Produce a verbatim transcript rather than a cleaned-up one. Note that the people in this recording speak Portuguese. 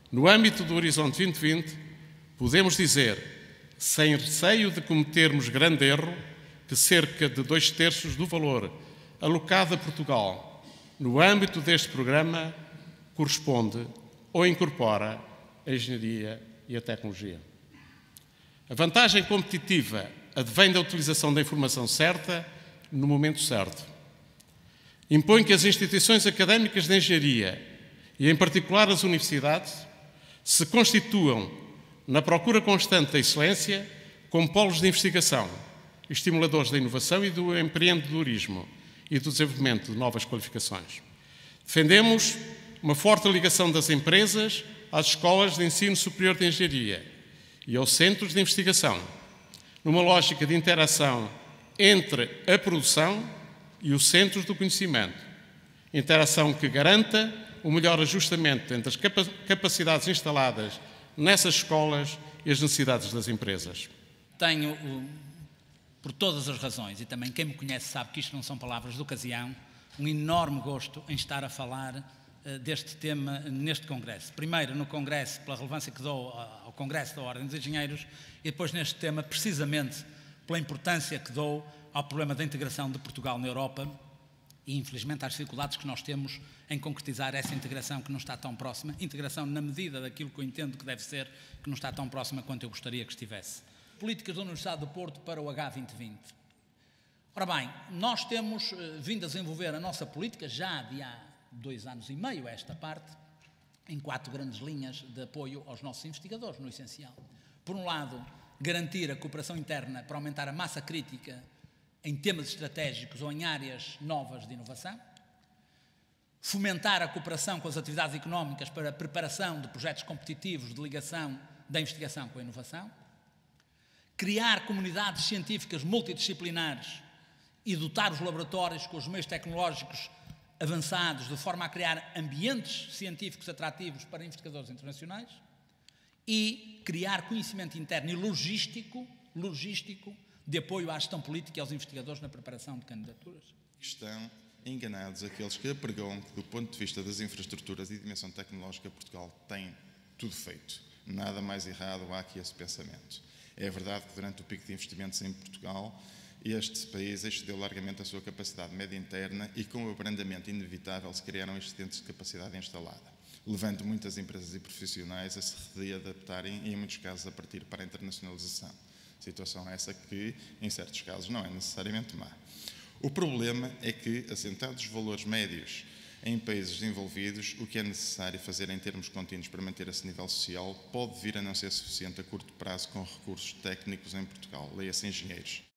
No âmbito do Horizonte vinte vinte, podemos dizer, sem receio de cometermos grande erro, que cerca de dois terços do valor alocado a Portugal no âmbito deste programa corresponde ou incorpora a engenharia e a tecnologia. A vantagem competitiva advém da utilização da informação certa no momento certo. Impõe que as instituições académicas de engenharia, e em particular as universidades, se constituam na procura constante da excelência como polos de investigação, estimuladores da inovação e do empreendedorismo e do desenvolvimento de novas qualificações. Defendemos uma forte ligação das empresas às escolas de ensino superior de engenharia e aos centros de investigação, numa lógica de interação entre a produção e os centros do conhecimento, interação que garanta o melhor ajustamento entre as capacidades instaladas nessas escolas e as necessidades das empresas. Tenho, por todas as razões, e também quem me conhece sabe que isto não são palavras de ocasião, um enorme gosto em estar a falar uh, deste tema neste Congresso. Primeiro no Congresso, pela relevância que dou ao Congresso da Ordem dos Engenheiros, e depois neste tema, precisamente pela importância que dou ao problema da integração de Portugal na Europa e, infelizmente, às dificuldades que nós temos em concretizar essa integração que não está tão próxima, integração na medida daquilo que eu entendo que deve ser, que não está tão próxima quanto eu gostaria que estivesse. Políticas da Universidade do Porto para o H vinte vinte. Ora bem, nós temos uh, vindo a desenvolver a nossa política, já de há dois anos e meio a esta parte, em quatro grandes linhas de apoio aos nossos investigadores, no essencial. Por um lado, garantir a cooperação interna para aumentar a massa crítica em temas estratégicos ou em áreas novas de inovação, fomentar a cooperação com as atividades económicas para a preparação de projetos competitivos de ligação da investigação com a inovação, criar comunidades científicas multidisciplinares e dotar os laboratórios com os meios tecnológicos avançados de forma a criar ambientes científicos atrativos para investigadores internacionais e criar conhecimento interno e logístico, logístico de apoio à gestão política e aos investigadores na preparação de candidaturas. Estão enganados aqueles que apregam que, do ponto de vista das infraestruturas e dimensão tecnológica, Portugal tem tudo feito. Nada mais errado há aqui esse pensamento. É verdade que durante o pico de investimentos em Portugal, este país excedeu largamente a sua capacidade média interna e, com o abrandamento inevitável, se criaram excedentes de capacidade instalada, levando muitas empresas e profissionais a se readaptarem e, em muitos casos, a partir para a internacionalização. Situação essa que, em certos casos, não é necessariamente má. O problema é que, assentados os valores médios em países desenvolvidos, o que é necessário fazer em termos contínuos para manter esse nível social pode vir a não ser suficiente a curto prazo com recursos técnicos em Portugal, leia-se engenheiros.